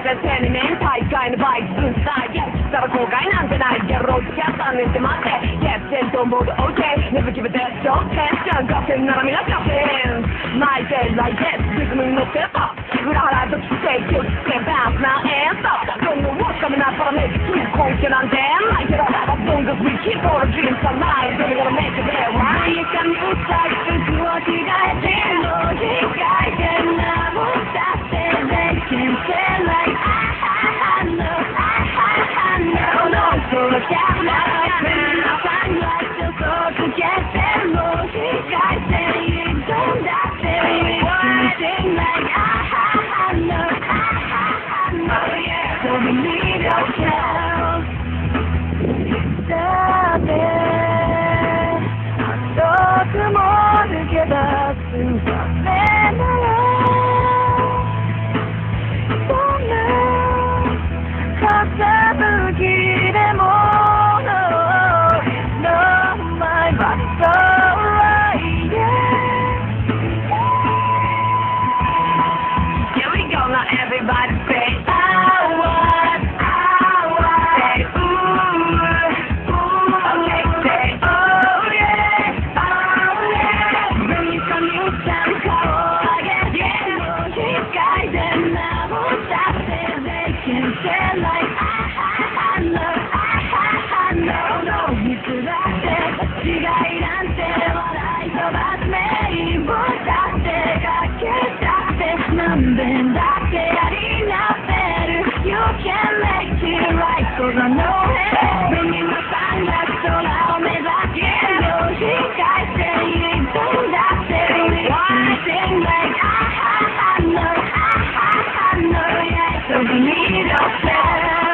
が手にね大会のバイクスタイルただ後悔なんてないやろうとキャッターねって待って戦闘モード OK Never give a death shot テンション合戦なら皆さんフェンス巻いて来月リズムに乗ってた裏腹ときて気をつけバースな演奏どんどんウォッカメなパラメーキ根拠なんてないけど音楽 We keep all the dreams alive We're gonna make it there right 何かに歌い服を着替えてもう控えてなもだって They can say like I know I know No そのキャラが皆さんがちょっとつけてもう控えていくんだって We can sing like I know So we need ourselves だって遠くも抜け出すためならそんな風吹きでも No, my body's alright, yeah Here we go, now everybody say I want Say ooh, okay, say oh yeah Bring me some new sound, call again, yeah 控えてなもだって They can say like I know, no いつだって違いなんて笑い飛ばすメインボだってかけたって何遍だってやり直せる You can make it right cause I know it Bringing the sun が空を目指してよ控えていくんだって We sing like I know, yeah So we need ourselves